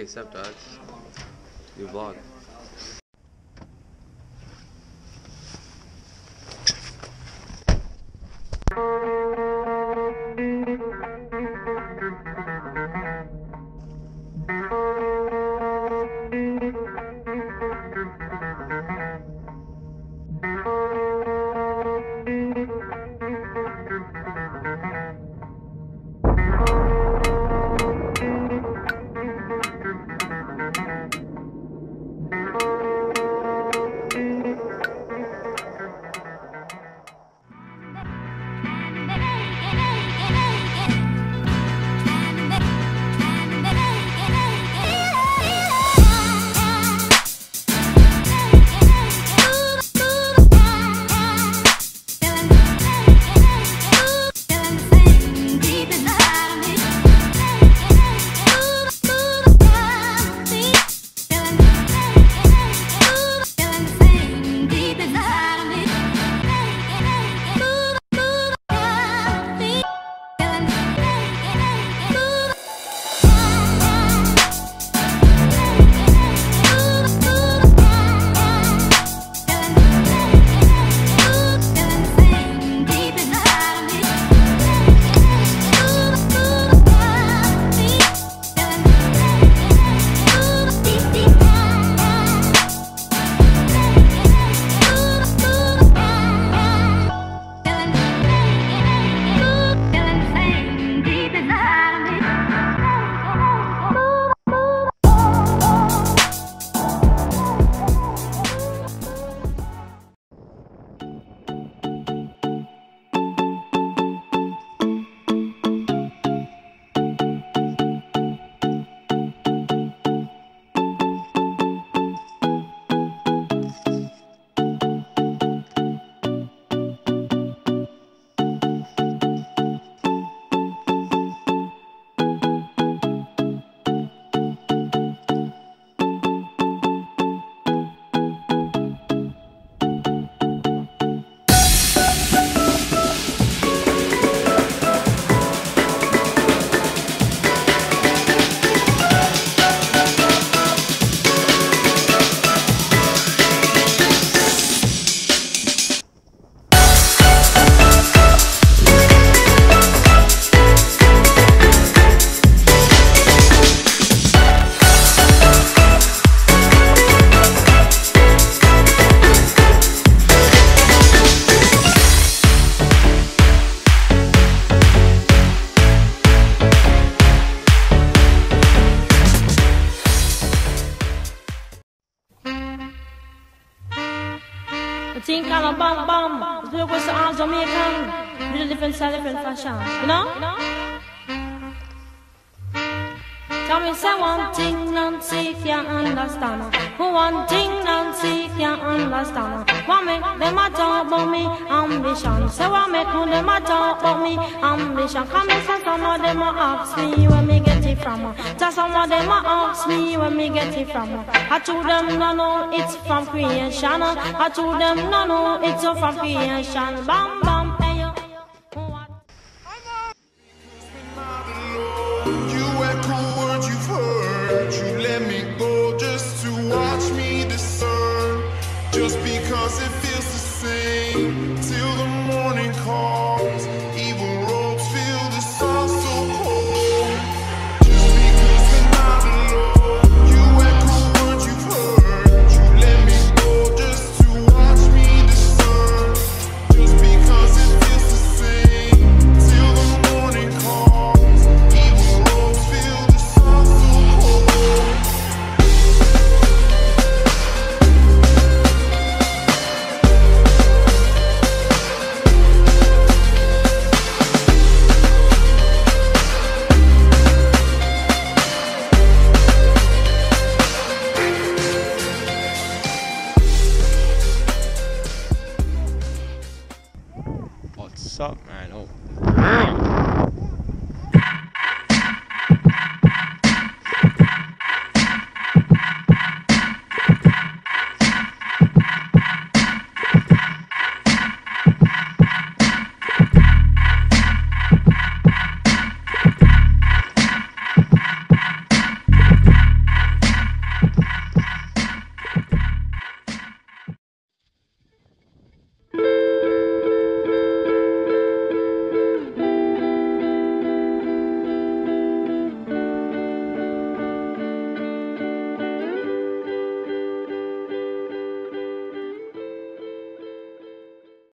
accept that. You vlog. Think kind of bam bam, it's with the arms Jamaican, with a different style, different fashion, you know? Tell me say one thing, Nancy can't understand. One thing, Nancy can't understand. What make them a talk about me ambition? Say what make them a talk about me ambition? Come and say some of them a ask me where me get it from. Just some of them a ask me where me get it from. I told them no no, it's from creation. I told them no no, it's from creation. Bam bam, hey yo. You let me go just to watch me discern. Just because it feels